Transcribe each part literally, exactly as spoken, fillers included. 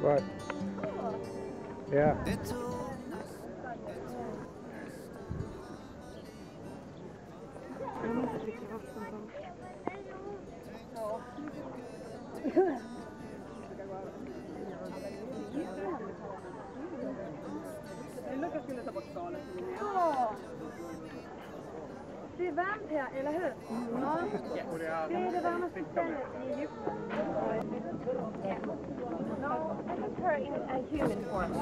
What? Yeah. Det är varmt här, eller hur? Ja. Det är det varmaste stället i Egypten. No, I put her in a human form.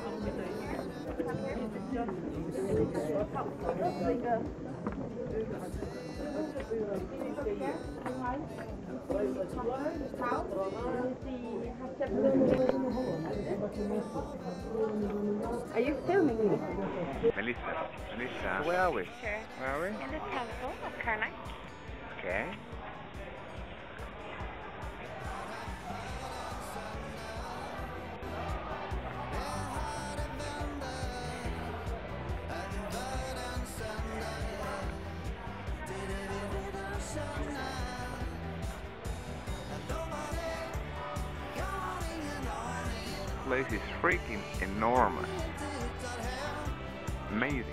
Are you filming me? Melissa, Melissa, where are we? Sure. Where are we? In the temple of Karnak. Okay. This place is freaking enormous. Amazing.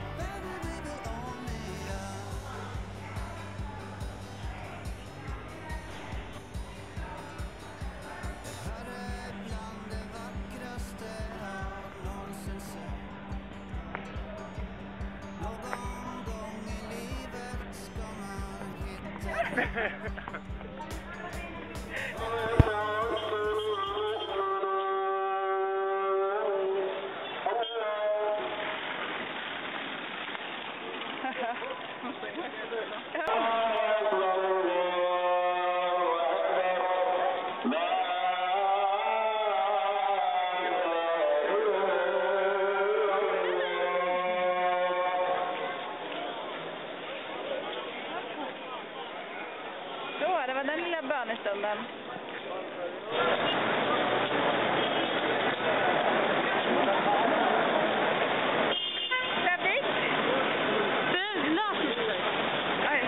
Så, det var den lilla bönestunden. Trafik? Fin, laserstrid. Oj.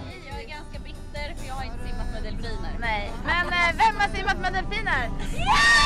Nej, men vem har simmat med delfiner? Ja!